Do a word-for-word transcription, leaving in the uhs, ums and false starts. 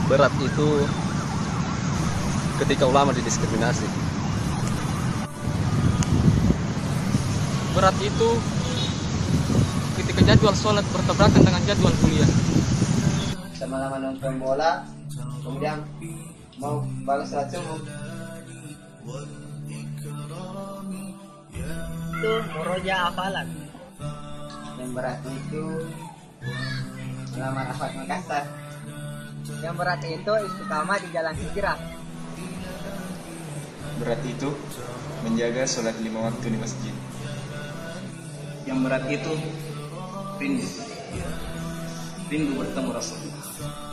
Berat itu ketika ulama didiskriminasi. Berat itu ketika jadwal sholat bertabrakan dengan jadwal kuliah. Sama-sama nonton bola, kemudian mau balas sholat subuh. Itu muroja hafalan. Yang berat itu melamar Ahmad Makassar. Yang berat itu istiqamah di jalan hijrah. Berat itu menjaga sholat lima waktu di masjid. Yang berat itu rindu, rindu bertemu Rasulullah.